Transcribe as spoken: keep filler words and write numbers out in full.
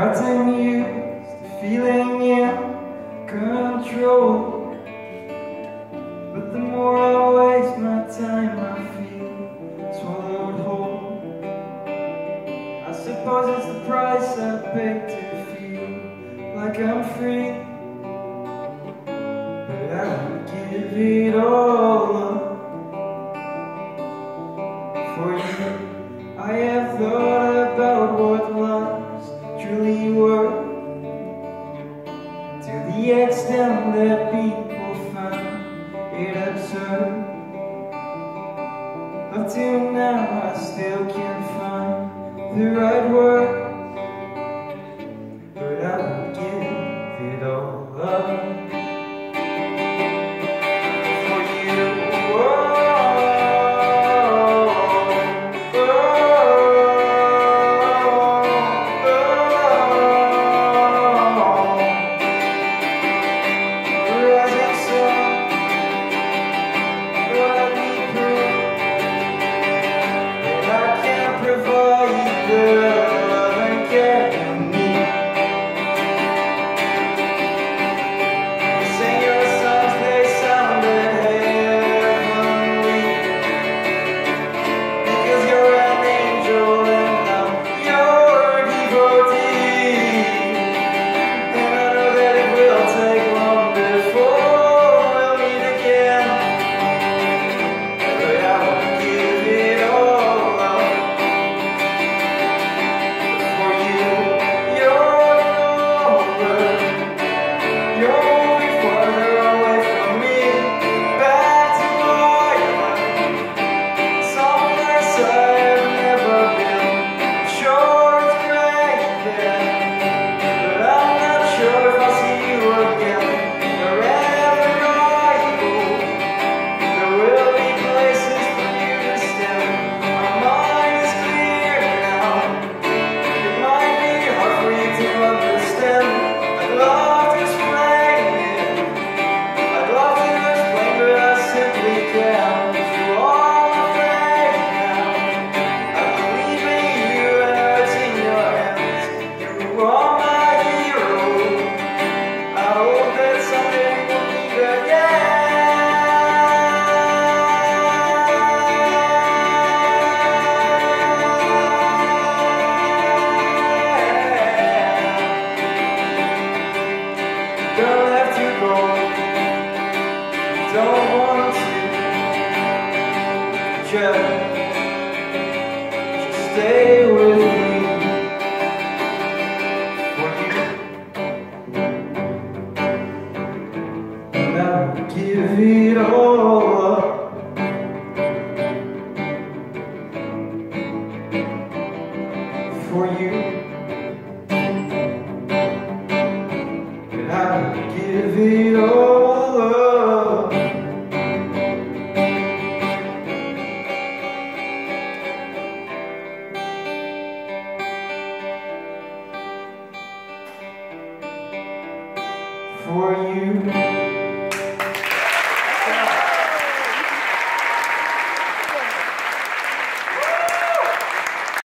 gotten used to feeling in control, but the more I waste my time, I feel swallowed whole. I suppose it's the price I pay to feel like I'm free, but I would give it all up for you. I have thought about what life's truly worth, to the extent that people find it absurd. Up till now I still can't find the right word, but I would give it all up for you. Oh, oh, oh, oh. Rising sun, let me prove that I can't provide the love and care you need. You sing your songs, they sounded heavenly, because you're an angel and I'm your devotee. And I know that it will take long before we'll meet again, but I will give it all up for you. You're over, you're moving farther away from me, back to Ireland, someplace I've never been. I'm sure it's great there, but I'm not sure if I'll see you again. Wherever I go, there will be places for you to stand. My mind is clear now. It might be hard for you to understand. I'd love to explain it. I'd love to explain, but I simply can't. You are my friend now. I believe in you and it's in your hands. You are my hero. I hope that someday we'll meet again. Don't have to go, don't want to. Just, just stay with me for you. And I will give it all up for you. And I will give it all up for you.